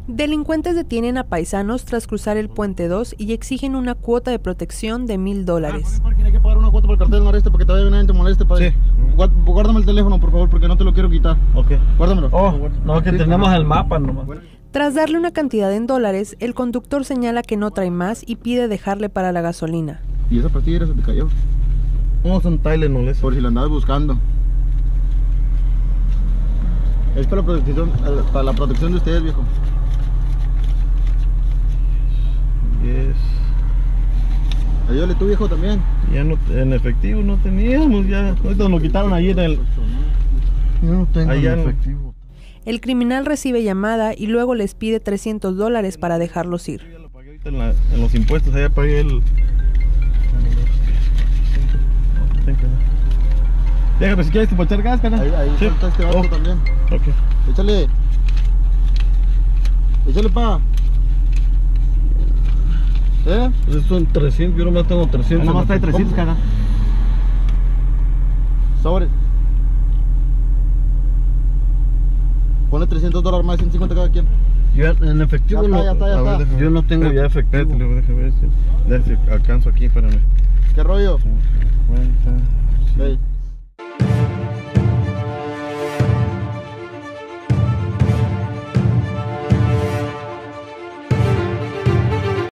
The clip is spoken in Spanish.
Delincuentes detienen a paisanos tras cruzar el Puente 2 y exigen una cuota de protección de $1000. Hay que pagar una cuota por el cartel noreste porque todavía nadie te moleste, padre. Sí. Guárdame el teléfono, por favor, porque no te lo quiero quitar. Ok. Guárdamelo. Oh, no, que tenemos el mapa nomás. Tras darle una cantidad en dólares, el conductor señala que no trae más y pide dejarle para la gasolina. ¿Y esa pastilla se te cayó? No, son Tylenol eso. Por si la andabas buscando. Es para la protección de ustedes, viejo. Yes. Ayúdale tú, viejo, también. Ya no, en efectivo no teníamos, ya. Ahorita nos lo quitaron ahí en el... Yo no tengo allá en efectivo. El criminal recibe llamada y luego les pide $300 para dejarlos ir. Yo ya lo pagué ahorita en los impuestos, allá pagué el... Déjame si quieres te puedo echar gas, cara. Ahí Sí. falta este vato también. Ok. Échale. Échale, pa. Esos son 300, yo nomás tengo 300. Nada más trae 300, cara. Sobre. Ponle $300 más, 150 cada quien. Yo en efectivo Ya no. está, ya está, ya A ver, está. déjame. Yo no tengo ya efectivo. Espérate, déjame ver si alcanzo aquí, espérame. ¿Qué rollo? 50. Ey.